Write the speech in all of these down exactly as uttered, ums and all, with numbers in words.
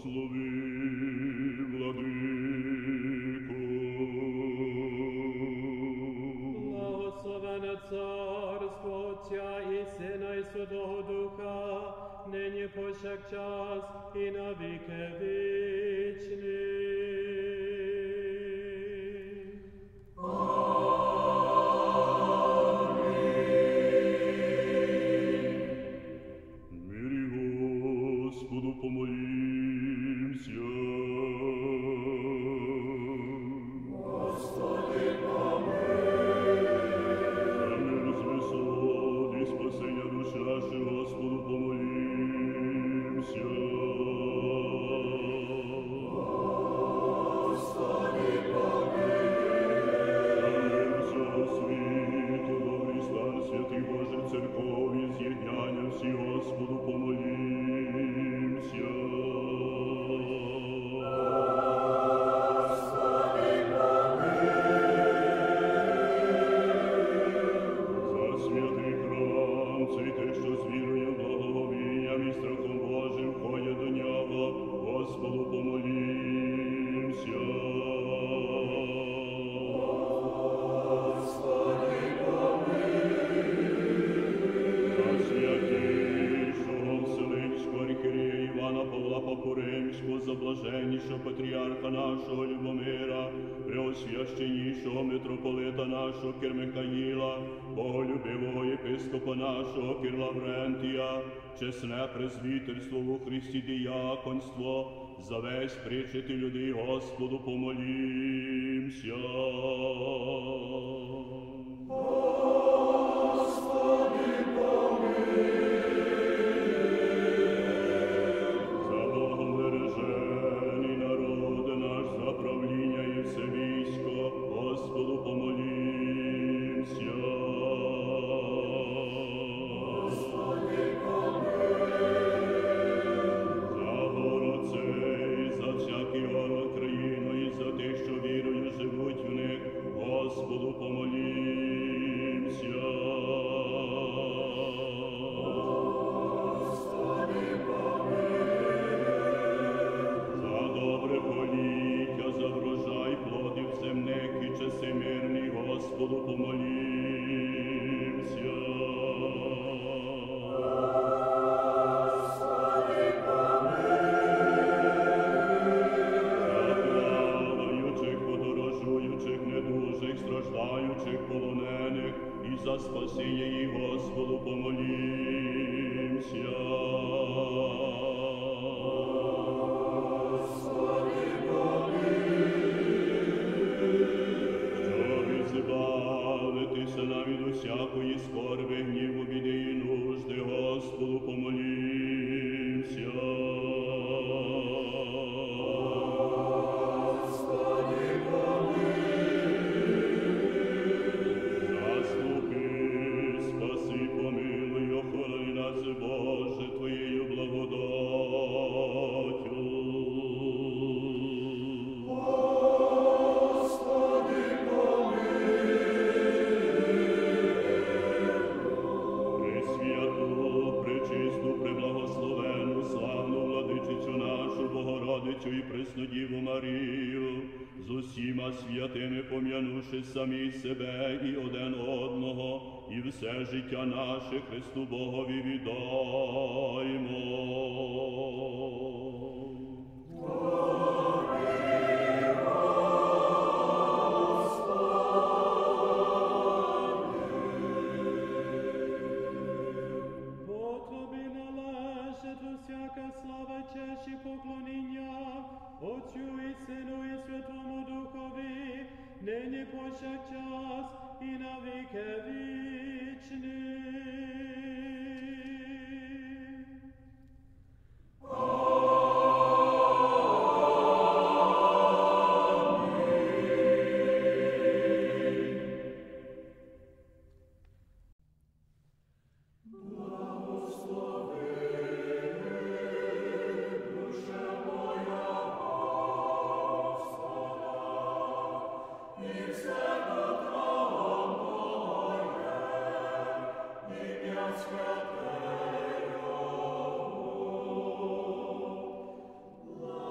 Благослови, Владико. Благословене Царство Отця і Сина і Святого Духа, нині повсякчас і на віки вічні. Патріарха нашого Любомира, преосвященнішого митрополита нашого Кир Михаїла, боголюбивого єпископа нашого Кир Лаврентія, чесне презвітерство у Христі діяконство, за весь причити людей Господу помолімся. За спасіння її Господу помолімся. Господи, щоб збавитися нам від усякої скорби, гніву, біди і нужди, Господу помолімся. Господи, Боже, Твоєю благодаттю. Господи, помилуй. Пресвяту, пречисту, преблагословенну, славну владичицю нашу, Богородицю і Преснодіву Марію, з усіма святими пом'янувши самі себе і один одного, і все життя наше Христу Богові віддаймо. Бо Тобі належить усяка слава, честь і поклоніння, Отцю і Сину і Святому Духові, нині повсякчас і на віки вічні. Love.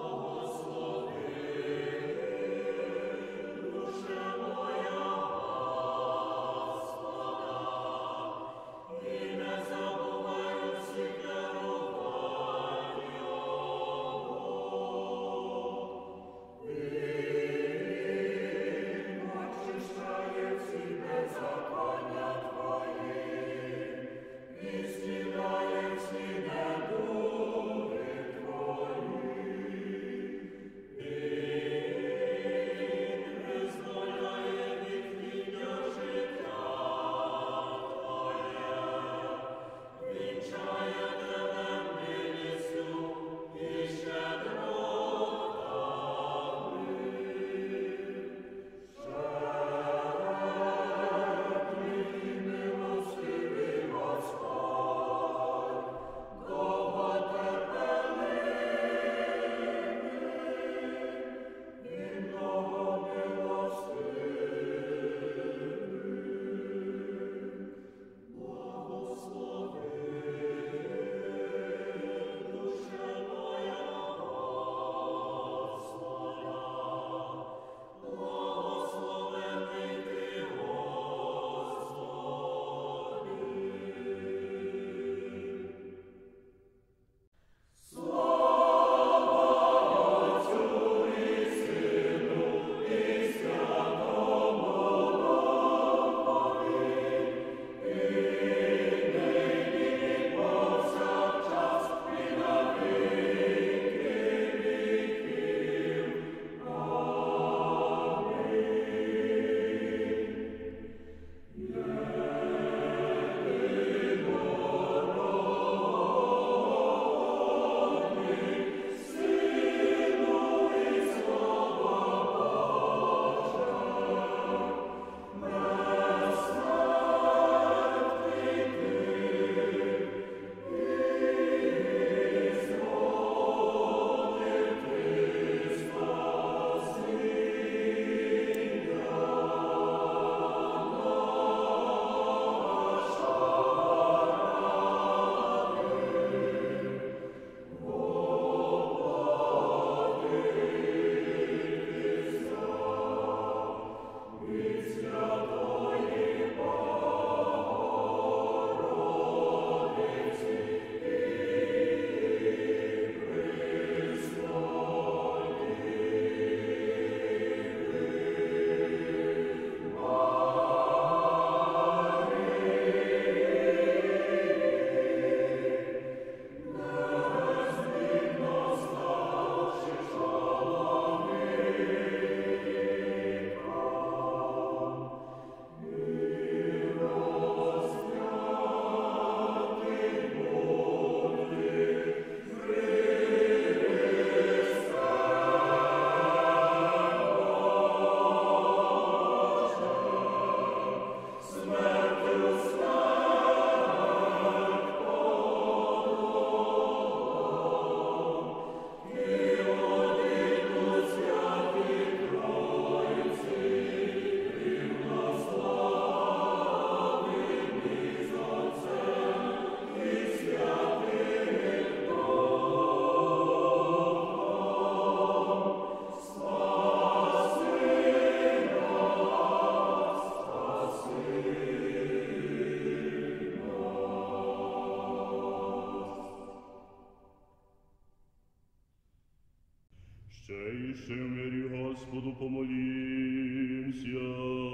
Тише в мирі, Господу, помолімся.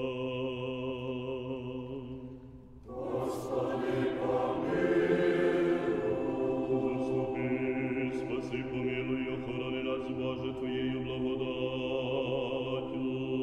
Господи, помилуй. Заступи, спаси, помилуй, охорони нас, Боже, Твоєю благодаттю.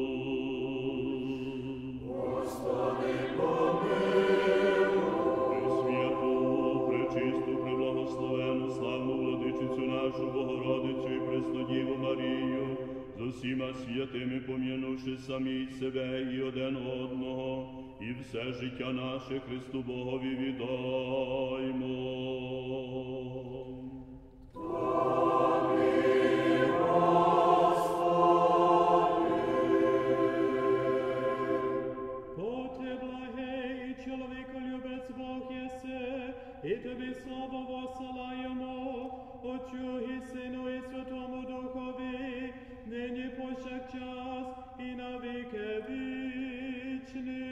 Господи, помилуй. Пресвяту, пречисту, преблагословену, славну владичицю нашу, Богородицю і Преснодіву Марію, з усіма святими пом'янувши самі себе і один одного, і все життя наше Христу Богові віддаймо. І тобі славу воссилаємо, Отцю і Сину і Святому Духові, нині повсякчас і на віки вічні.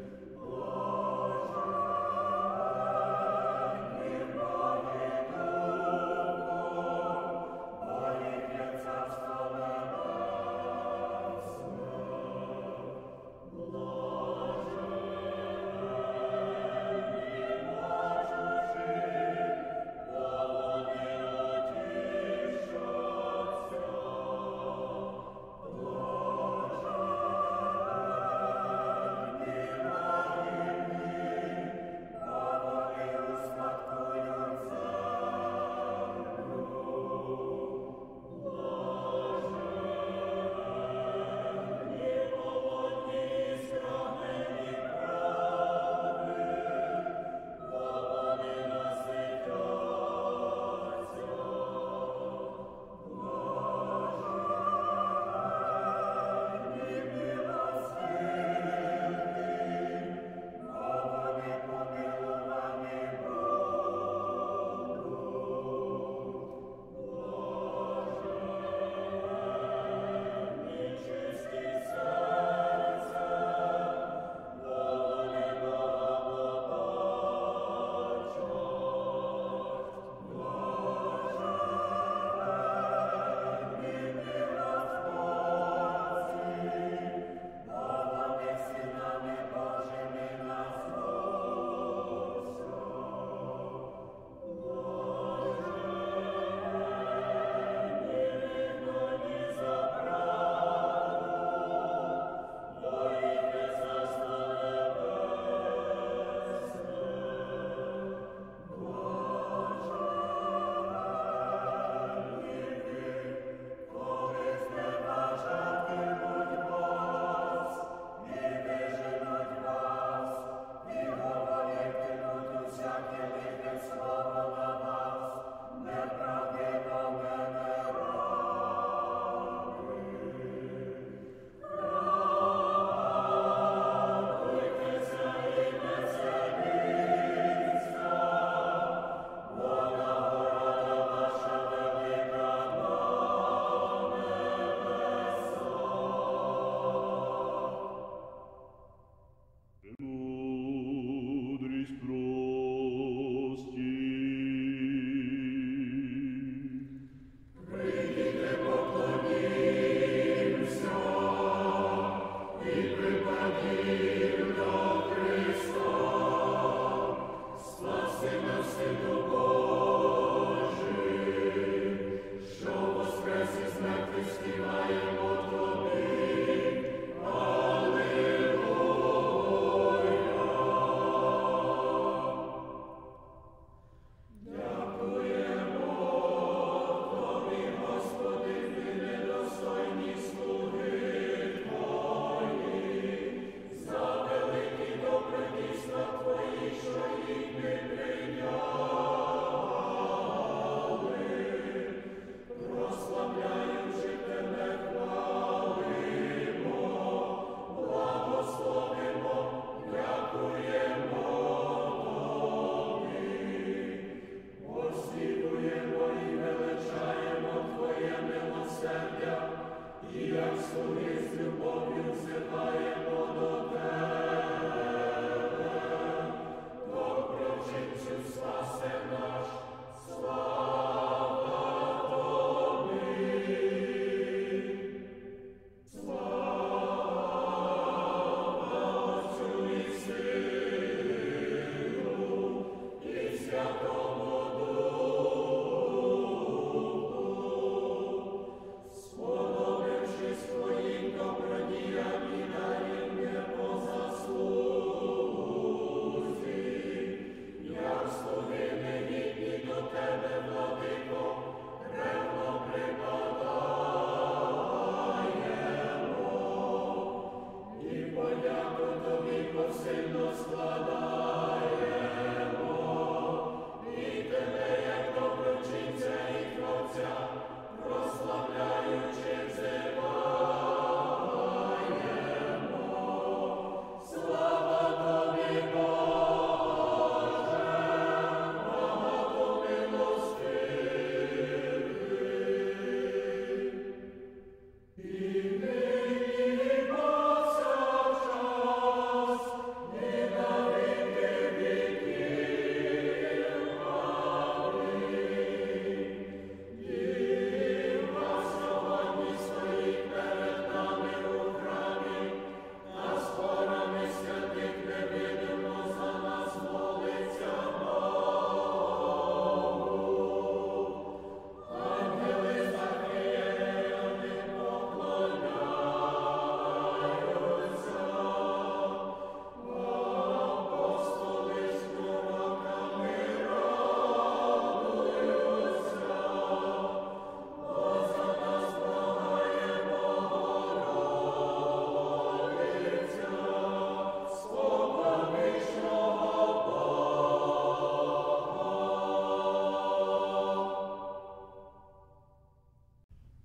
Господи,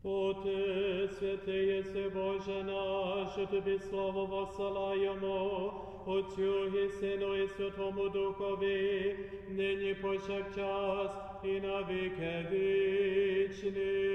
Оте, святий єси Боже наш, тобі слово воссилаємо, Отцю і Сину і Святому Духові, нині повсякчас і на віки вічні.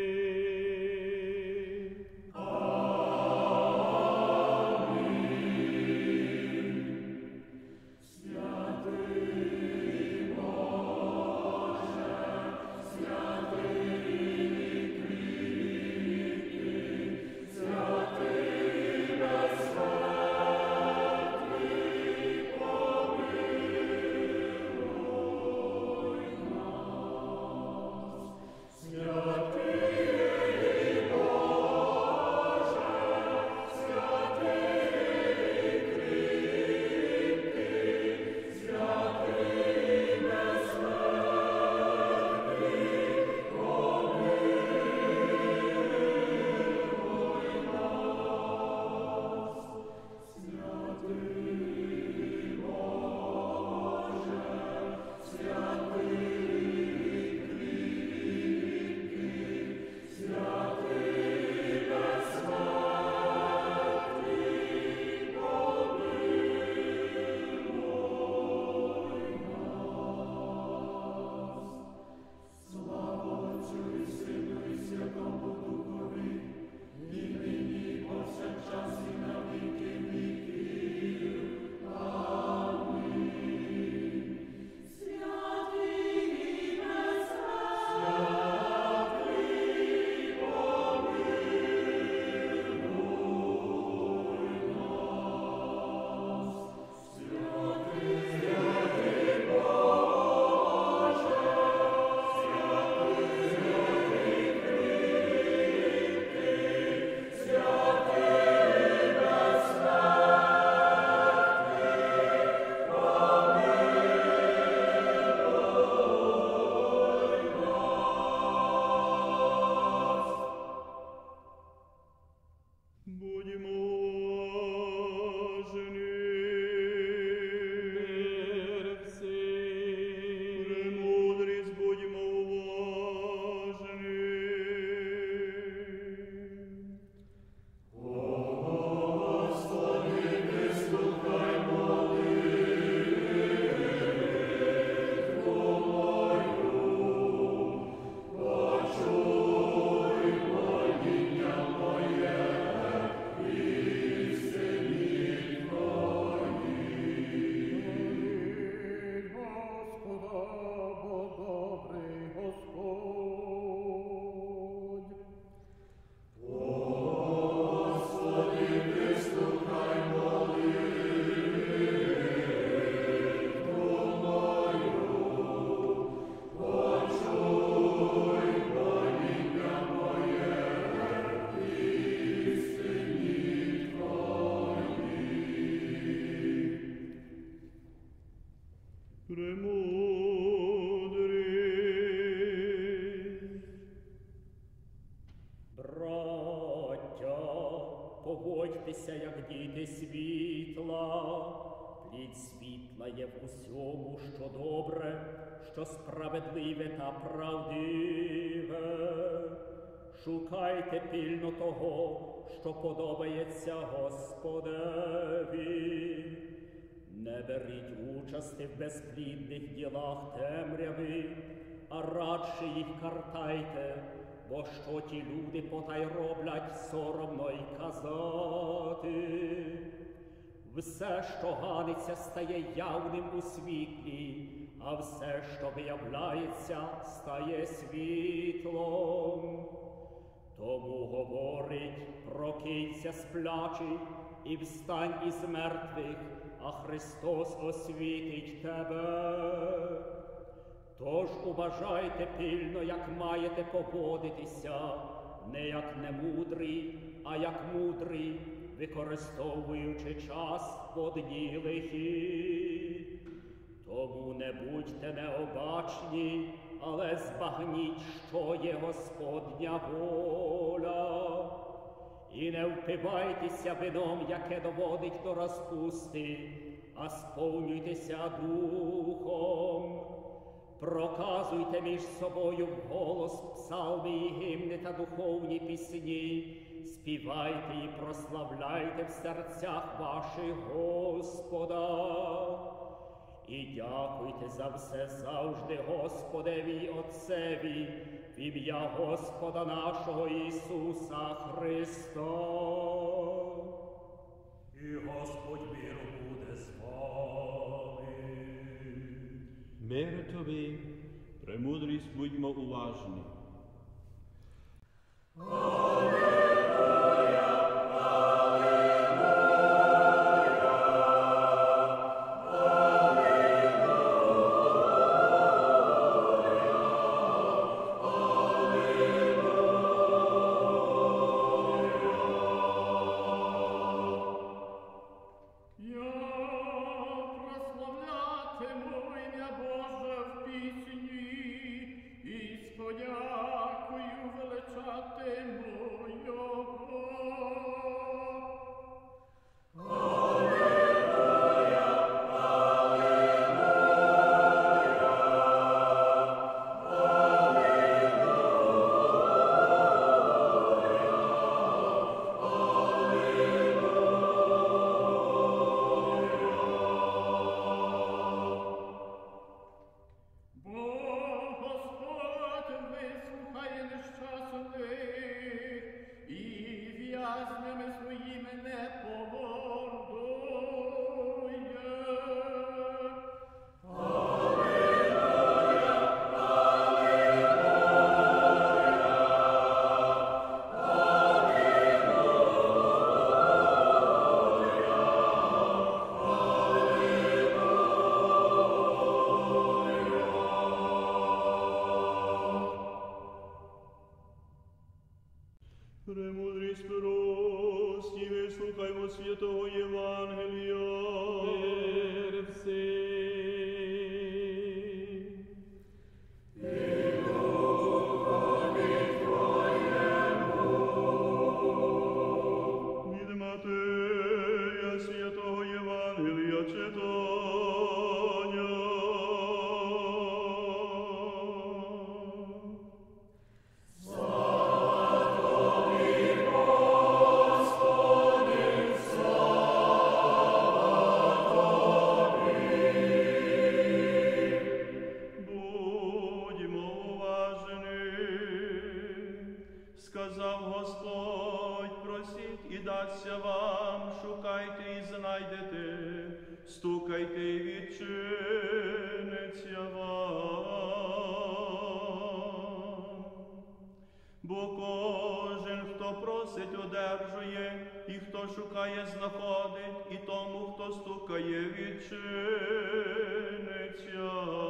поводьтеся, як діти світла. Плід світла є в усьому, що добре, що справедливе та правдиве. Шукайте пильно того, що подобається Господеві. Не беріть участи в безплідних ділах темряви, а радше їх картайте, бо що ті люди потай роблять, соромно й казати. Все, що ганиться, стає явним у світлі, а все, що виявляється, стає світлом. Тому говорить: прокинься, сплячий, і встань із мертвих, а Христос освітить тебе. Тож уважайте пильно, як маєте поводитися, не як немудрі, а як мудрі, використовуючи час по дні лихі. Тому не будьте необачні, але збагніть, що є Господня воля. І не впивайтеся вином, яке доводить до розпусти, а сповнюйтеся духом. Проказуйте між собою вголос псалми і гімни та духовні пісні, співайте і прославляйте в серцях ваших Господа. І дякуйте за все завжди Господеві Отцеві, в ім'я Господа нашого Ісуса Христа. І Господь мир буде з вами. Мир тобі, премудрість, будьмо уважні. Премудрість прості, вислухаймо святого Євангелія. Мир всім. І духові твоєму. Від Матея святого Євангелія читання. Сказав Господь, просіть і дасться вам, шукайте і знайдете, стукайте і відчиниться вам. Бо кожен, хто просить, одержує, і хто шукає, знаходить, і тому, хто стукає, відчиниться.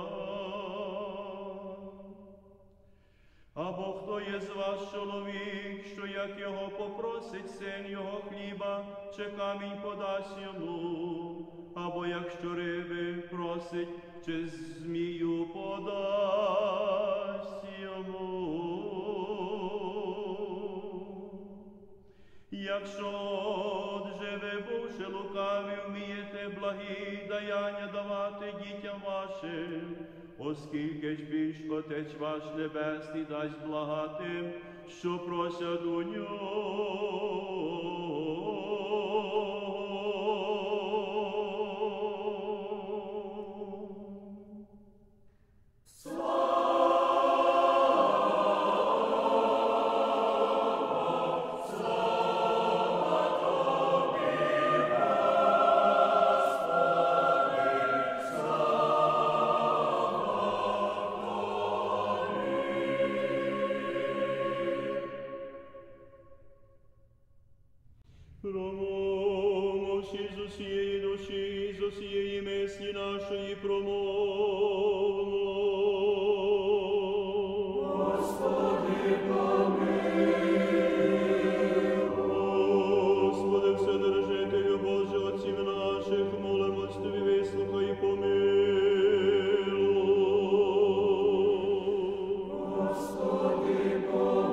Або хто є з вас чоловік, що як його попросить син його хліба, чи камінь подасть йому, або якщо риби просить, чи змію подасть йому. Якщо отже ви, бувши лукаві, вмієте благі даяння давати дітям вашим, оскільки ж більш Отець ваш Небесний дасть блага тим, що просять у нього. Промовши з усієї душі, з усієї мислі нашої промовмо. Господи, помилуй. Господи, Вседержителю Боже, отців наших, молимось Тобі, вислухай і помилуй. Господи,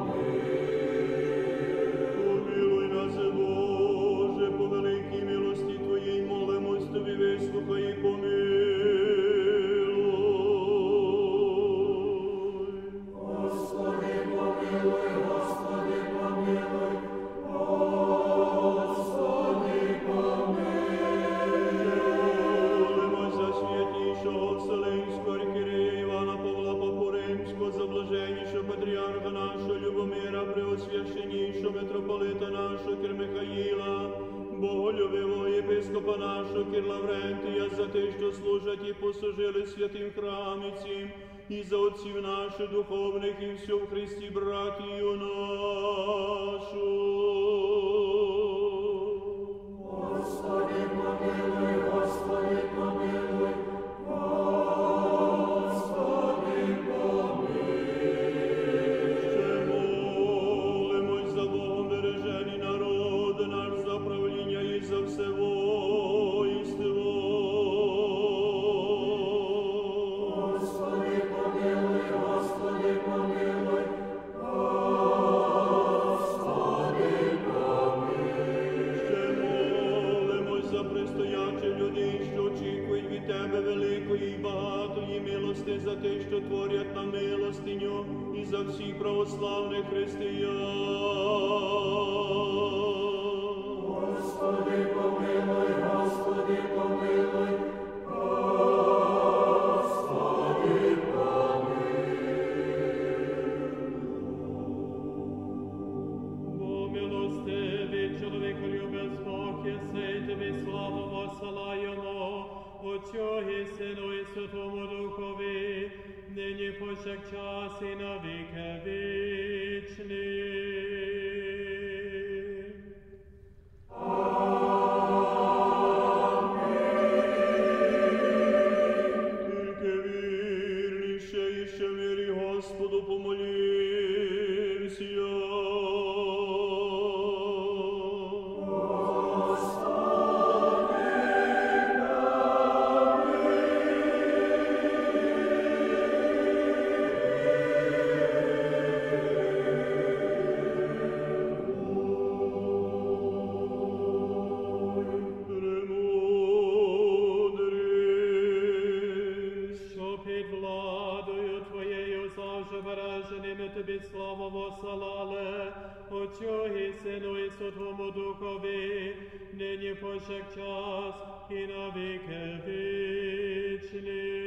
помилуй. Боже, по великій милості Твоїй молимось Тобі, вислухай і помилуй. преосвященнішого митрополита нашого Кир Михаїла, боголюбивого єпископа нашого Кир Лаврентія, за те, що служать і послужили святим храмі цим, і за отців наших духовних, і всю в Христі братію нашу. Господи, помилуй, Господи, помилуй, Господи, помилуй. Ще молимось за Богом бережені народ наш, за правління і за все воїнство. Господи, помилуй, Господи, помилуй, Господи, помилуй. Ще молимось за пристоячих людей, що очікують від Тебе великої і багатої милости, за те, що творять на милостиню, і за всіх православних християн. Господи, помилуй, Господи, помилуй, Господи, Бо милостивий, чоловіколюбець Бог, єси, тобі славу посилаємо, Отцю і Сину і Святому Духові, нині повсякчас і на віки вічні. Тільки вірніше і ще в мирі Господу помолімся. Премудрість. Що під владою Твоєю завжди береженими Тобі славу посилали, Отцю і Сину і Святому Духові, нині повсякчас і на віки вічні.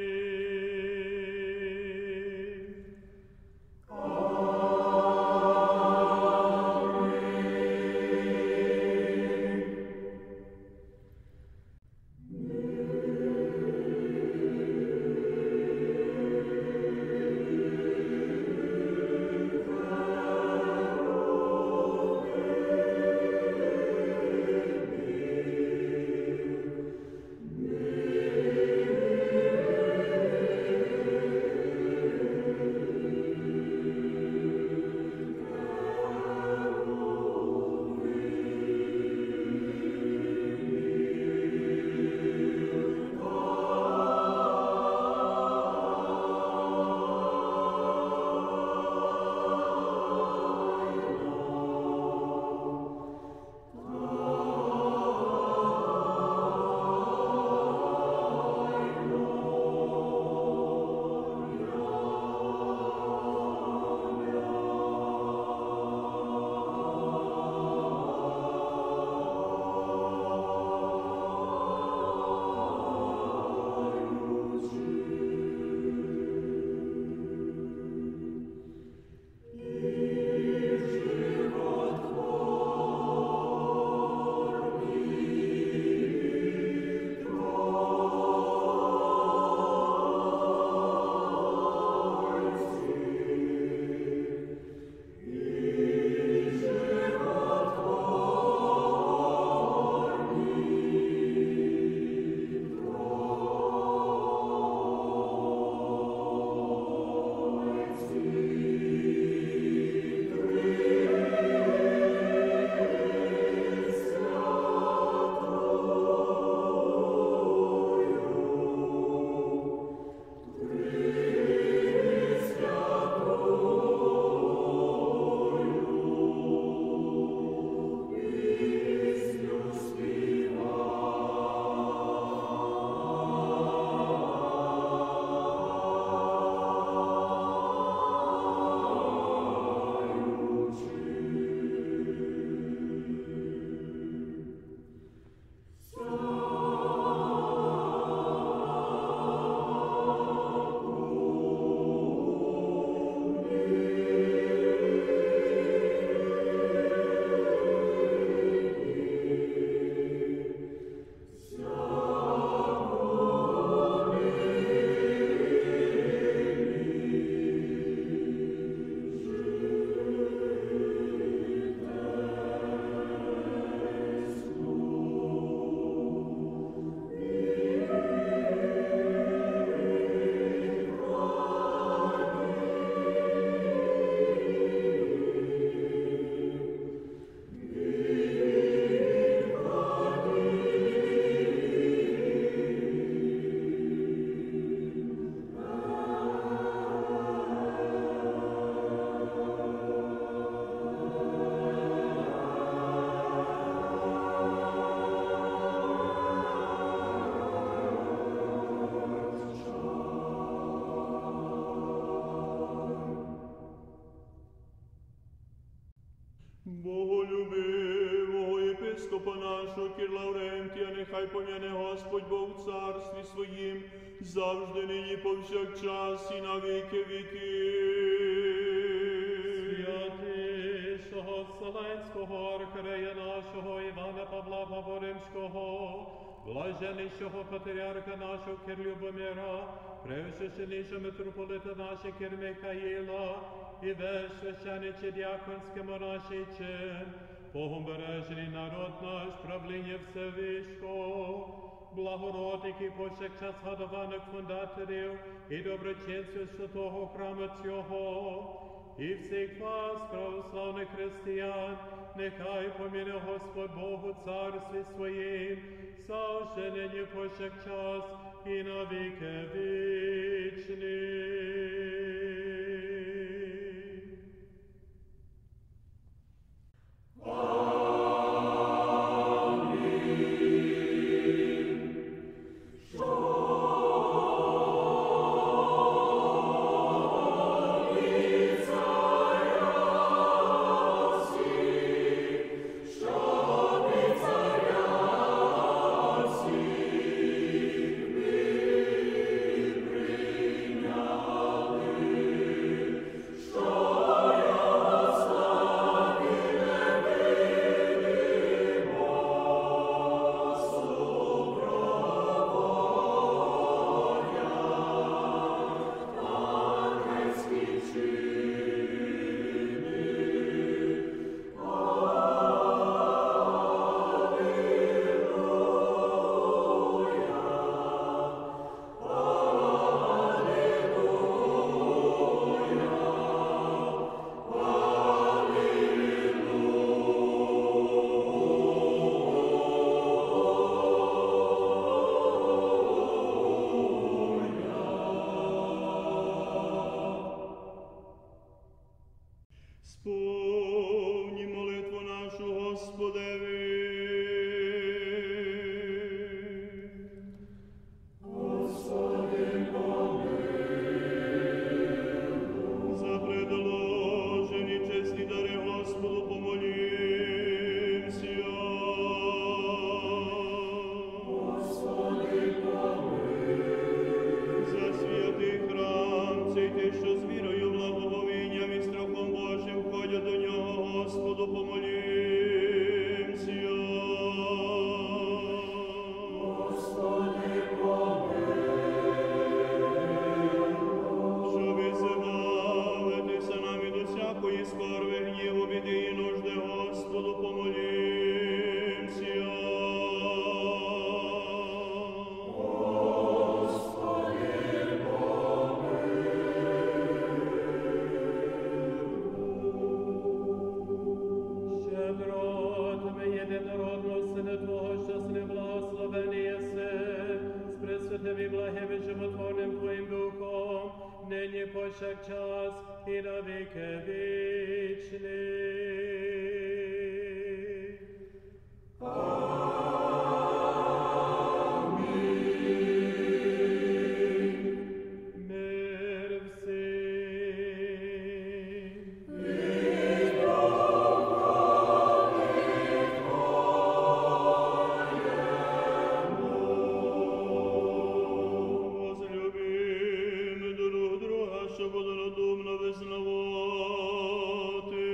Боголюбивого єпископа нашого Кір Лаврентія, нехай пом'яне Господь Бог в царстві своїм, завжди нині повсякчас і на віки віків. Святішого Вселенського архиерея нашого Івана Павла Паворимського, блаженнішого патріарха нашого Кир Любомира, превсвященнішого митрополита нашого Кир Михаїла, і весь священиче діаконське монаший чин, Богом бережений народ наш, правління Всевишнього, благородників повсякчас гадованих фундаторів і доброчинців святого храму цього, і всіх вас, православних християн, нехай поміне Господь Бог у царстві своїм, завжди нині повсякчас і на віки вічні. Сповні молитву нашу Господеві. Господи, помилуй. За предложені чесні дари Господу помолімся. Господи, помилуй. За святий храм, цей те, що з вірою, благоговінням і страхом Божим входять до нього, Господу помолімся. Господи, помилуй. Щоб избавитися нам від усякої скорби, гніву, біди і нужди, Господу помолімся. Щедротами єдинородного Сина Твого, щасливо благословений єси, з пресвятим і благим і животворним Твоїм Духом, нині повсякчас і на віки вічні. Мир всім. Возлюбімо друг друга, щоб однодумно визнавати.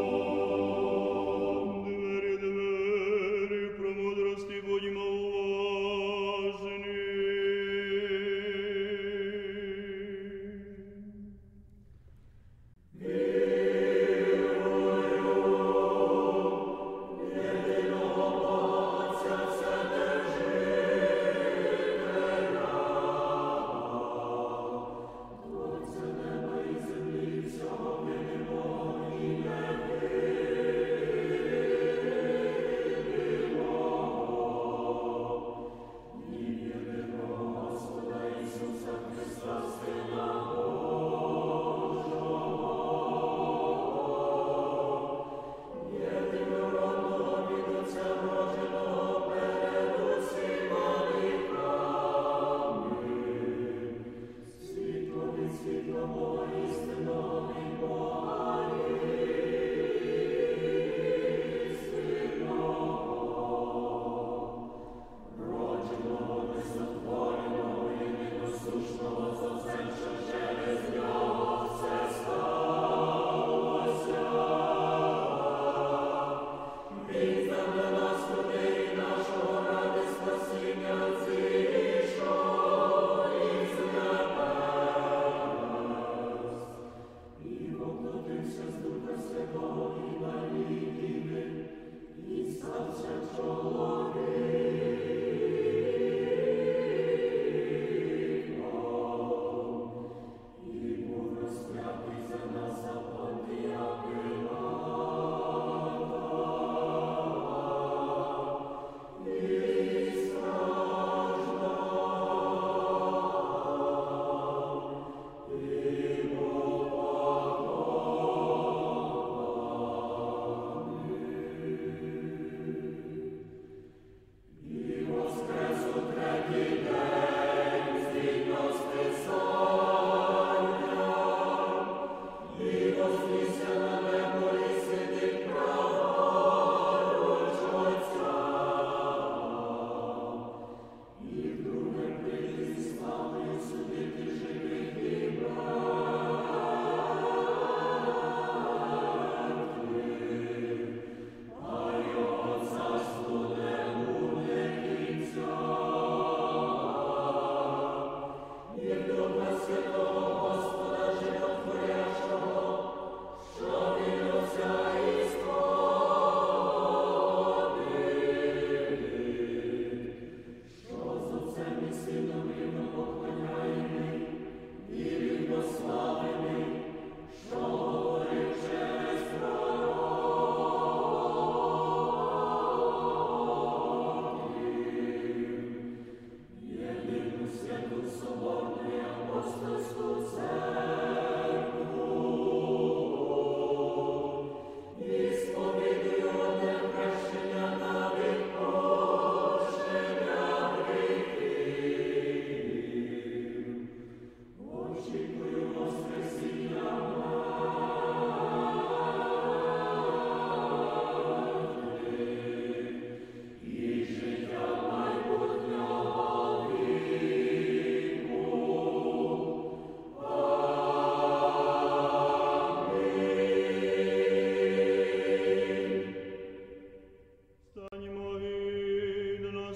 Двері, двері, премудрості будьмо уважні.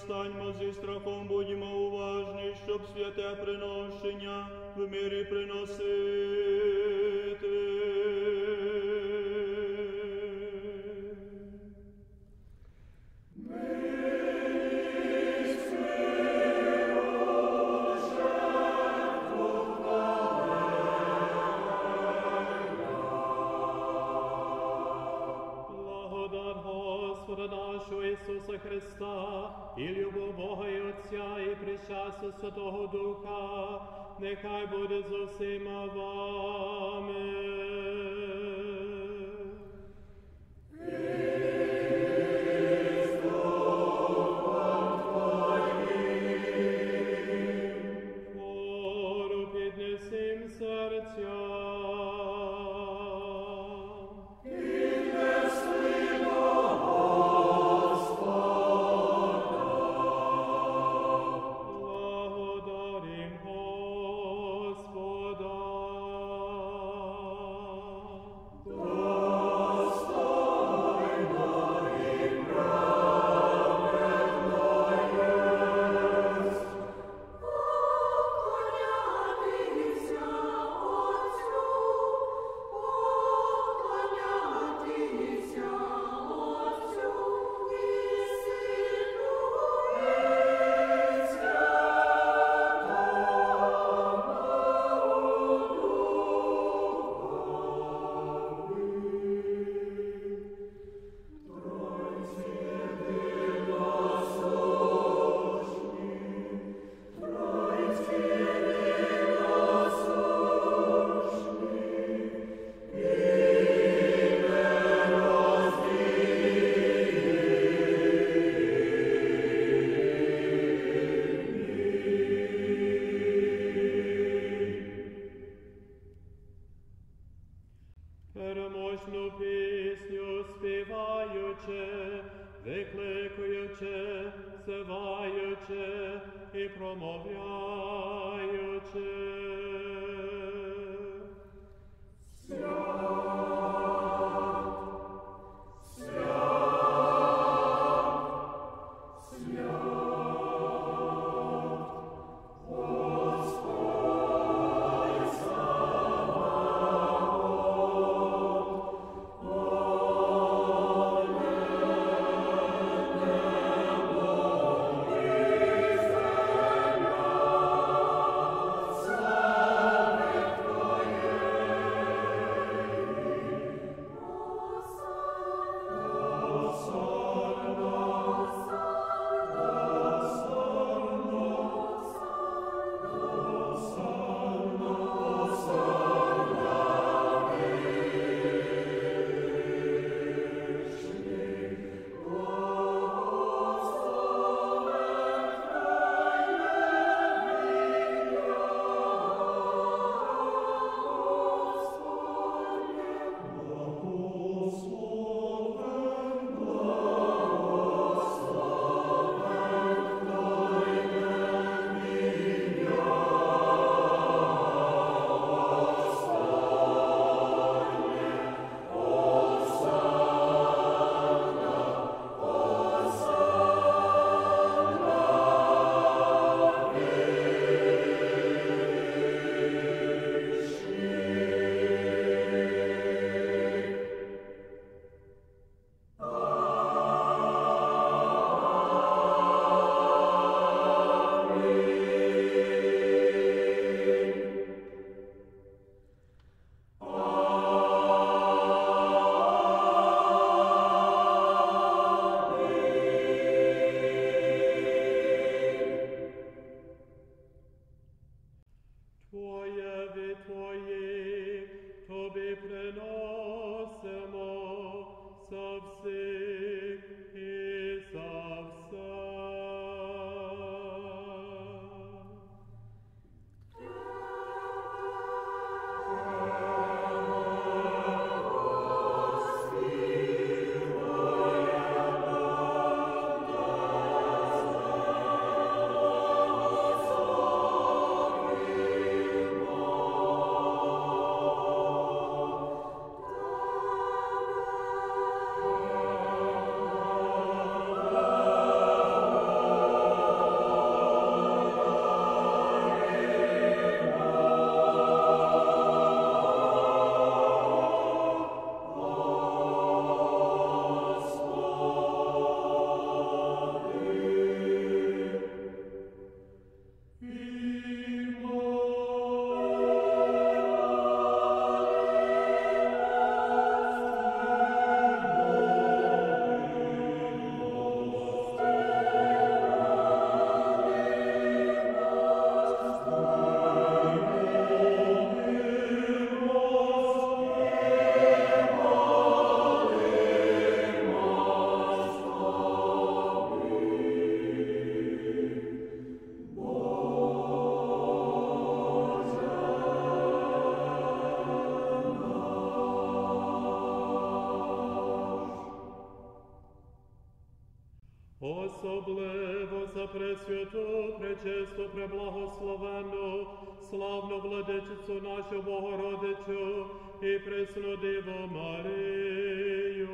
станьмо зі страхом, будьмо уважні, щоб святе приношення в мирі приносити. Ісуса Христа, і любов Бога і Отця, і причастя Святого Духа, нехай буде з усіма вами. Хвору піднесім серця. Переможну пісню співаючи, викликуючи, зиваючи і промовляючи. Свят, Дево за пресвяту, пречисту, преблагословенну, славну владичицю нашу Богородицю і пресну Діву Марію.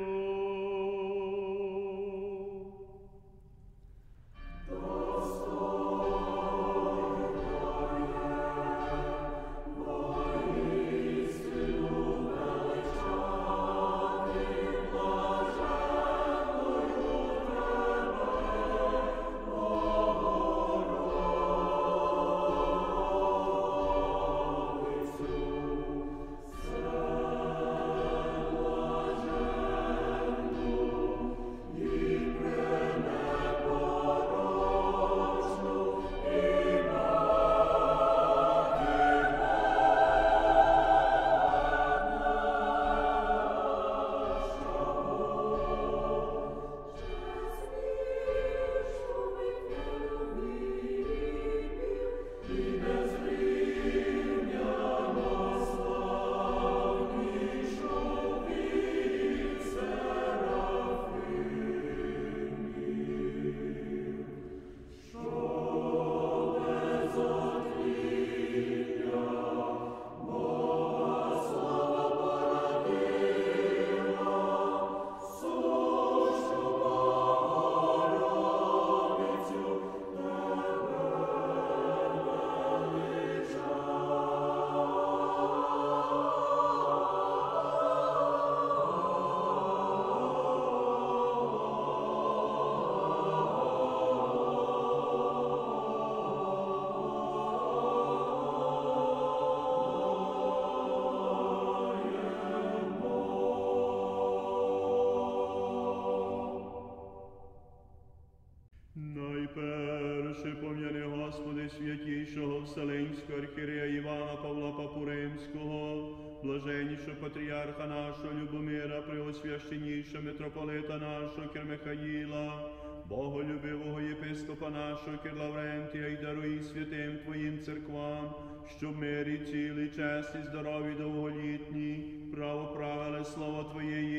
Святійшого Вселенського архієрея Івана Павла Папу Римського, блаженнішого патріарха нашого Любомира, преосвященнішого митрополита нашого Кир Михаїла, боголюбивого єпископа нашого Кир Лаврентія, і даруй святим Твоїм церквам, щоб мирі цілі, честі, здорові, довголітні, правоправили слово Твоєї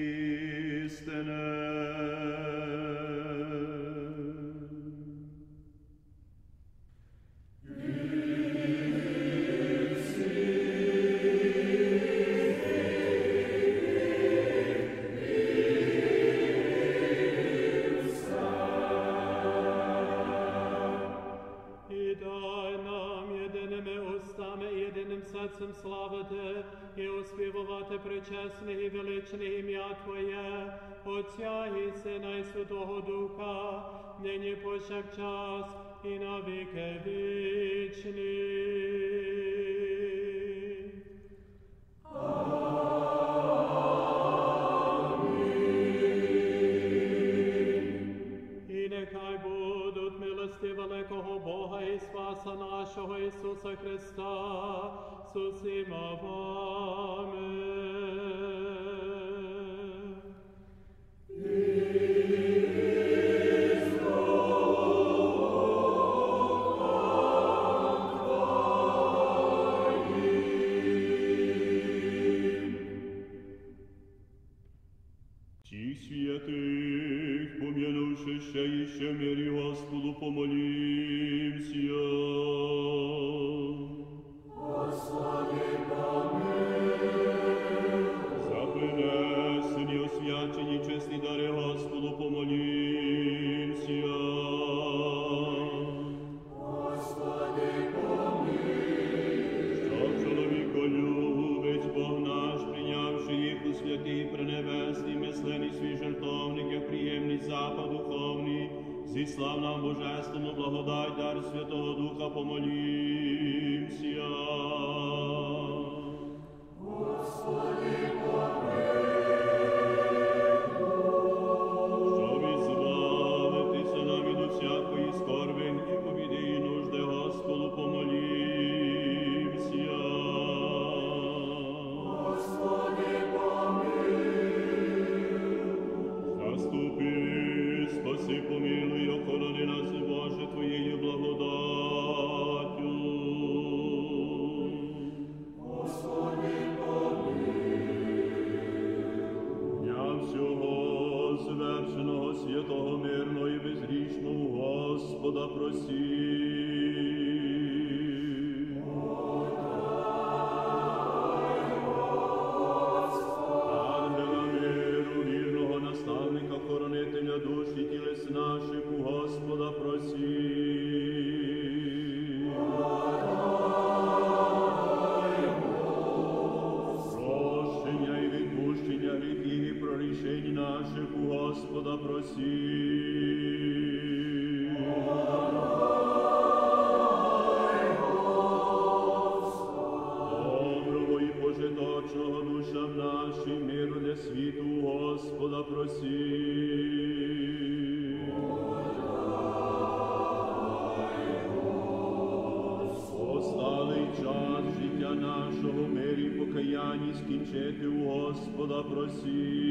істини. Славити і оспівувати пречесне і величне ім'я Твоє, Отця і Сина і Святого Духа, нині повсякчас і на віки вічні. І нехай будуть милості великого Бога і Спаса нашого Ісуса Христа з усіма вами. Всіх святих, пом'янувши ще і ще в мирі Господу, помолімся. За принесені, освячені, чесні дари Господу, помолімся. Господи, помилуй. Щоб чоловіколюбець Бог наш, прийнявши їх у святий, пренебесний, мислений свій жертовник, як приємний запах духовний, зіслав нам божественну благодать, дар Святого Духа, помолімся. Господи, помилуй. Щоб ізбавитися нам від усякої скорби, гніву, біди і нужди, Господу, помолімся. Господи, помилуй. Заступи, спаси, помилуй, охорони нас, Боже, Твоєю благодаттю. Господи, помилуй. Дня всього звершеного, святого, мирного і безгрішного Господа проси. Ангела миру, вірного наставника, хоронителя душ і тілес наших, у Господа проси. Прощення і відпущення гріхів і прорішень наших, у Господа проси. Доброго і пожиточного душам нашим, миру для світу, у Господа проси. Осталий час життя нашого, мирі і покаянні скінчити, у Господа проси.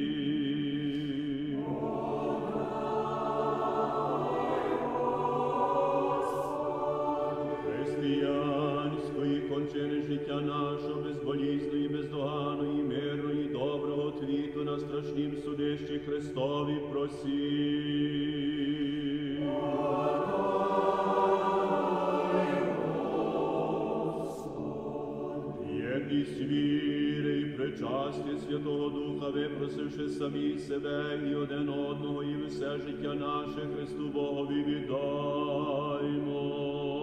Християнської кончини життя нашого, безболізної, бездоганої, мирної, доброго твіту на страшнім судищі Христові проси. Єдність віри і причастя Святого Духа, випросивши самі себе і один одного, і все життя наше Христу Богові віддаймо.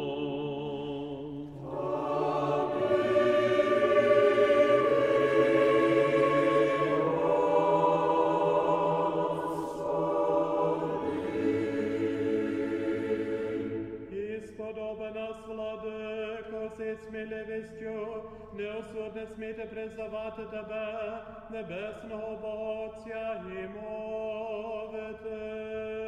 Сміливістю, неосудне сміти признавати тебе, небесного Бога Отця, і мовити.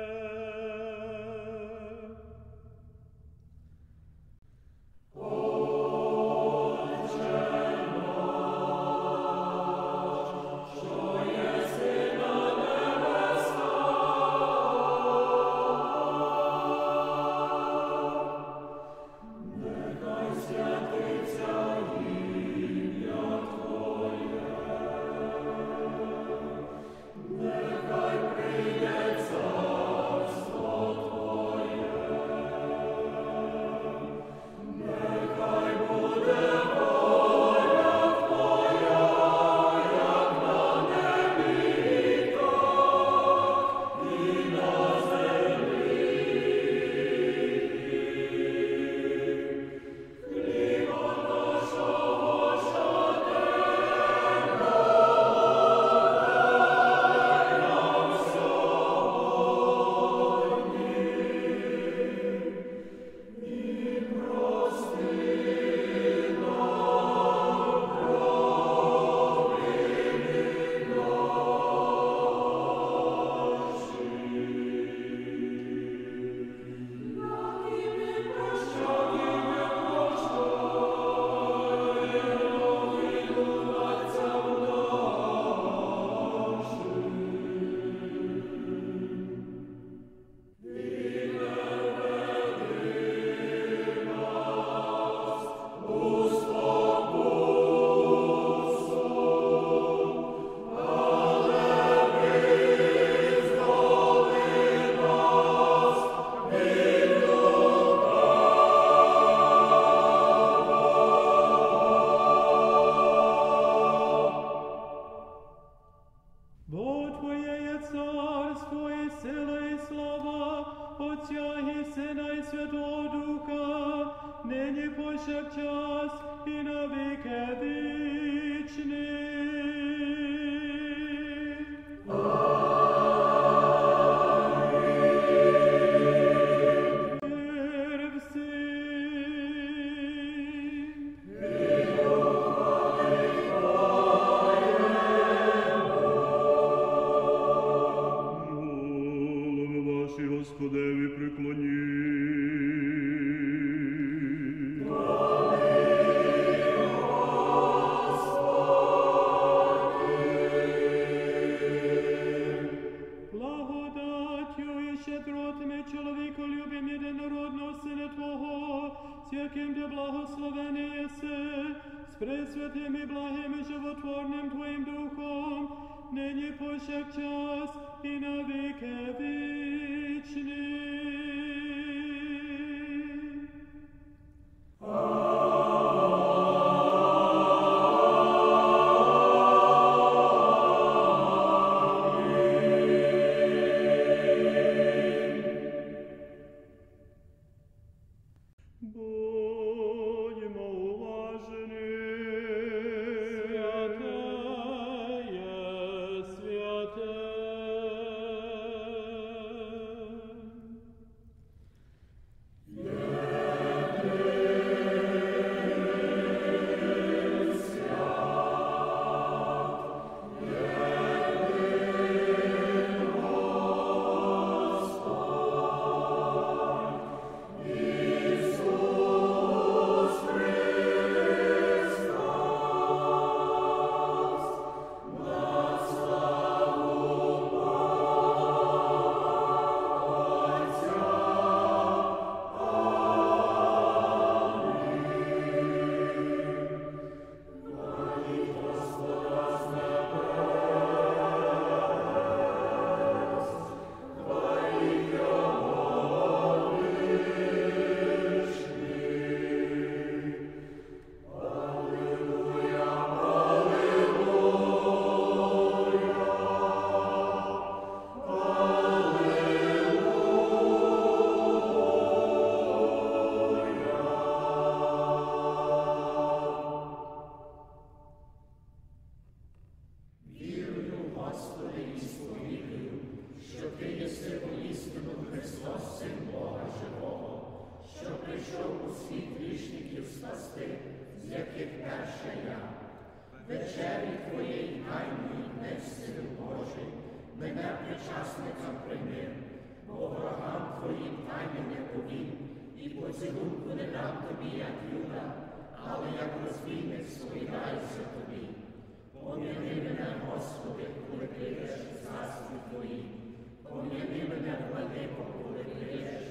Господеві приклоніть. яким де благословений єси, з пресвятим і благим і животворним Твоїм Духом, нині повсякчас і на віки вічні. спасти, з яких перша я. Вечері Твоєї тайної днесь, Сину Божий, мене причасникам прийми, бо ворогам Твоїм тайни не повім, і поцілунку не дам Тобі, як Юда, але як розбійник сповідаюся Тобі. Пом'яни мене, Господи, коли прийдеш в царстві Твоїм. Пом'яни мене, Владико, коли прийдеш